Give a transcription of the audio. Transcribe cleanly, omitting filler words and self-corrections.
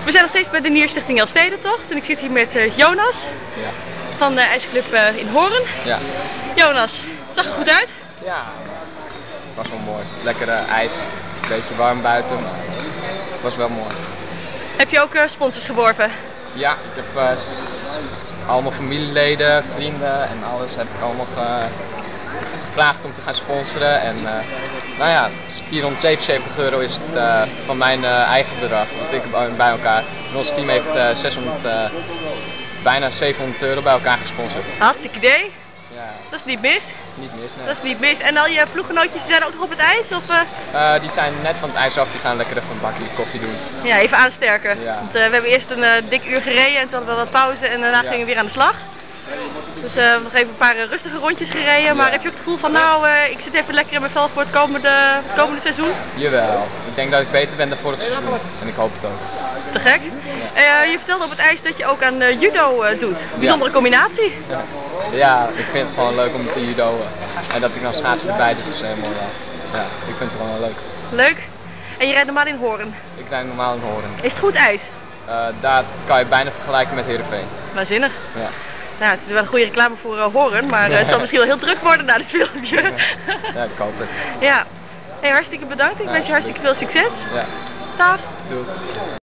We zijn nog steeds bij de Nierstichting Elfstedentocht en ik zit hier met Jonas van de ijsclub in Hoorn. Ja. Jonas, zag er goed uit? Ja, het was wel mooi. Lekkere ijs, een beetje warm buiten, maar het was wel mooi. Heb je ook sponsors geworven? Ja, ik heb allemaal familieleden, vrienden en alles heb ik allemaal gevraagd om te gaan sponsoren. En nou ja, dus €477 is het van mijn eigen bedrag, wat ik bij elkaar. En ons team heeft bijna €700 bij elkaar gesponsord. Hartstikke idee. Ja. Dat is niet mis. Niet mis, nee. Dat is niet mis. En al je ploeggenootjes zijn ook nog op het ijs? Of, die zijn net van het ijs af, die gaan lekker even een bakje koffie doen. Ja, even aansterken. Ja. Want we hebben eerst een dik uur gereden en toen hadden we wat pauze en daarna gingen we weer aan de slag. Dus we hebben nog even een paar rustige rondjes gereden. Maar heb je ook het gevoel van nou, ik zit even lekker in mijn vel voor het komende seizoen? Jawel, ik denk dat ik beter ben dan vorig seizoen en ik hoop het ook. Te gek. Je vertelde op het ijs dat je ook aan judo doet. Bijzondere combinatie. Ja, ik vind het gewoon leuk om te judoën. En dat ik nou schaatsen erbij doe, is helemaal ja, ik vind het gewoon wel leuk. Leuk. En je rijdt normaal in Hoorn? Ik rijd normaal in Hoorn. Is het goed ijs? Daar kan je bijna vergelijken met Heerenveen. Waanzinnig. Ja. Nou, het is wel een goede reclame voor Hoorn, maar het zal misschien wel heel druk worden na dit filmpje. Ja, ik hoop het. Ja. Hey, hartstikke bedankt. Ik wens je hartstikke veel succes. Ja. Dag. Doei.